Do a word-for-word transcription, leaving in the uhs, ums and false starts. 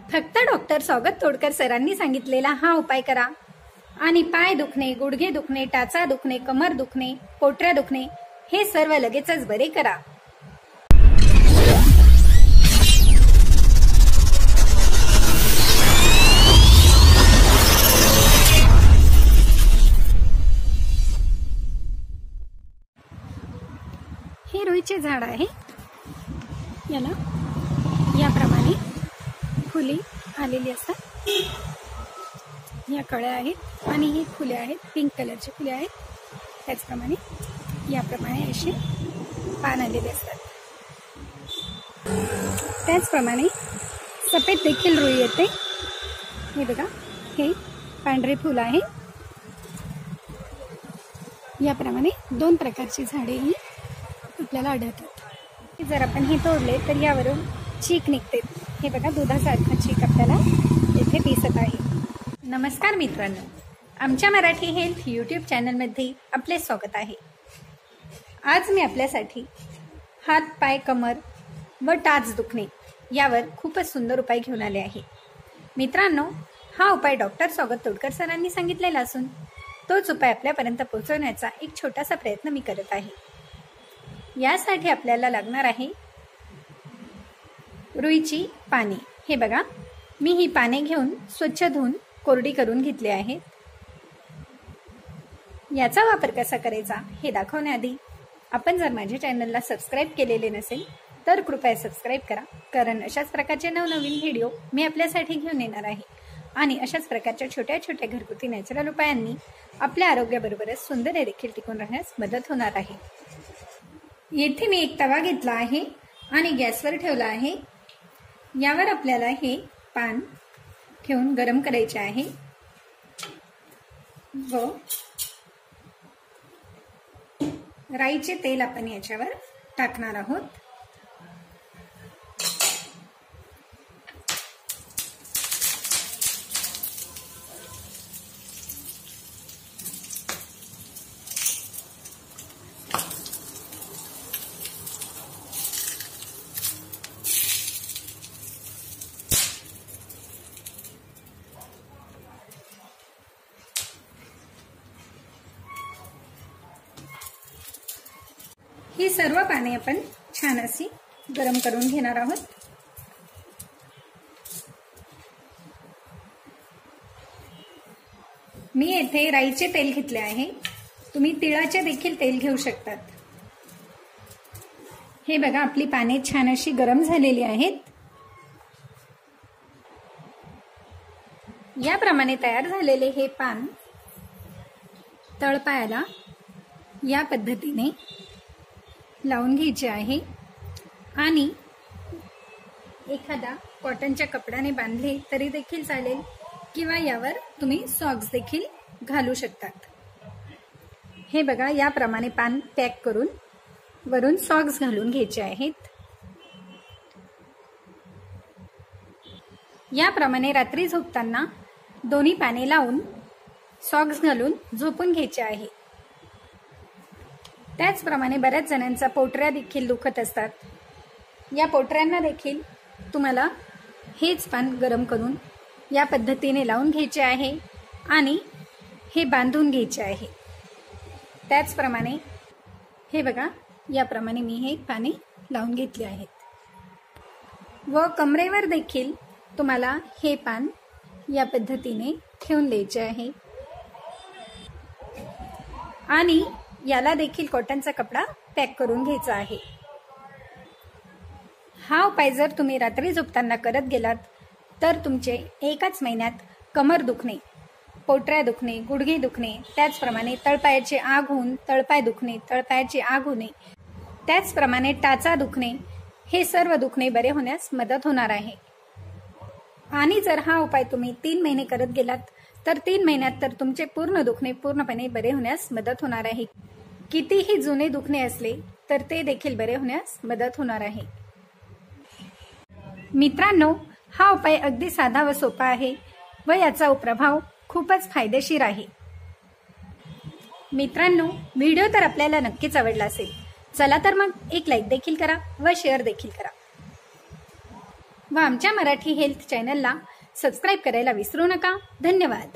फक्त डॉक्टर स्वागत तोडकर सरांनी सांगितलेला हा उपाय करा आणि पाय दुखणे, गुडघे दुखणे, टाचा दुखणे, कमर दुखणे, पोटऱ्या दुखणे हे सर्व लगेचच बरे करा। हे रुईचे झाड आहे। याला याप्रमाणे फुले आलेली असतात। या कळ्या आहेत आणि ही फुले आहेत, पिंक कलरची फुले आहेत। त्याचप्रमाणे याप्रमाणे असे पान आलेले असतात। त्याचप्रमाणे सफेद देखील रुई येते। हे बघा, हे पांढरे फूल आहे। याप्रमाणे दोन प्रकारची झाडे ही आपल्याला आढळतात। जर आपण हे तोडले तर यावरून चीक निघते। हे बघा, दुधासारखा चीक आपल्याला येथे दिसत आहे। नमस्कार मित्रांनो, आमच्या मराठी हेल्थ यूट्यूब चॅनलमध्ये आपले स्वागत आहे। आज मी आपल्यासाठी हात, पाय, कमर व टाच दुखणे यावर खूपच सुंदर उपाय घेऊन आले आहे। मित्रांनो, हा उपाय डॉक्टर स्वागत तोडकर सरांनी सांगितलेला असून तोच उपाय आपल्यापर्यंत पोहोचवण्याचा एक छोटासा प्रयत्न मी करत आहे। यासाठी आपल्याला लागणार आहे रुईची पाने। हे बघा, मी ही पाने घेऊन स्वच्छ धुवून कोरडी करून घेतली आहेत। याचा वापर कसा करायचा हे दाखवण्याआधी आपण जर माझ्या चॅनलला सबस्क्राईब केलेले नसेल तर कृपया सबस्क्राईब करा, कारण अशाच प्रकारचे नवनवीन व्हिडिओ मी आपल्यासाठी घेऊन येणार आहे आणि अशाच प्रकारच्या छोट्या छोट्या घरगुती नॅचरल उपायांनी आपल्या आरोग्याबरोबरच सौंदर्य देखील टिकून राहण्यास मदत होणार आहे। येथे मी एक तवा घेतला आहे आणि गॅसवर ठेवला आहे। यावर आपल्याला हे पान ठेवून गरम करायचे आहे व राईचे तेल आपण याच्यावर टाकणार आहोत। ही सर्व पाने आपण छान अशी गरम करून घेणार आहोत। मी येथे राईचे तेल घेतले आहे, तुम्ही तिळाचे देखील तेल घेऊ शकतात। हे बघा, आपली पाने छान अशी गरम झालेली आहेत। याप्रमाणे तयार झालेले हे पान तळपायाला या पद्धतीने लावून घ्यायचे आहे आणि एखादा कॉटनच्या कपड्याने बांधले तरी देखील चालेल किंवा यावर तुम्ही सॉक्स देखील घालू शकतात। हे बघा, याप्रमाणे पान पॅक करून वरून सॉक्स घालून घ्यायचे आहेत। याप्रमाणे रात्री झोपताना दोन्ही पाने लावून सॉक्स घालून झोपून घ्यायचे आहे। त्याचप्रमाणे बऱ्याच जणांचा पोटऱ्या देखील दुखत असतात। या पोटऱ्यांना देखील तुम्हाला हेच पान गरम करून या पद्धतीने लावून घ्यायचे आहे आणि हे बांधून घ्यायचे आहे। त्याचप्रमाणे हे बघा, याप्रमाणे मी हे पाने लावून घेतले आहेत व कमरेवर देखील तुम्हाला हे पान या पद्धतीने ठेवून द्यायचे आहे आणि याला देखील कॉटनचा कपडा पॅक करून घ्यायचा आहे। हा उपाय जर तुम्ही रात्री झोपताना करत गेलात तर तुमचे एकाच महिन्यात कमर दुखणे, पोटऱ्या दुखणे, गुडघे दुखणे, त्याचप्रमाणे तळपायाची आग होऊन तळपाय दुखणे, तळपायाची आग होणे, त्याचप्रमाणे टाचा दुखणे हे सर्व दुखणे बरे होण्यास मदत होणार आहे। आणि जर हा उपाय तुम्ही तीन महिने करत गेलात तर तीन महिन्यात तर तुमचे पूर्ण दुखणे पूर्णपणे बरे होण्यास मदत होणार आहे। कितीही जुने दुखणे असले तर ते देखील बरे होण्यास मदत होणार आहे। मित्रांनो, हा उपाय अगदी साधा व सोपा आहे व याचा प्रभाव खूपच फायदेशीर आहे। मित्रांनो, व्हिडिओ तर आपल्याला नक्कीच आवडला असेल। चला तर मग एक लाईक देखील करा व शेअर देखील करा। व आमच्या मराठी हेल्थ चॅनलला सबस्क्राईब करायला विसरू नका. धन्यवाद.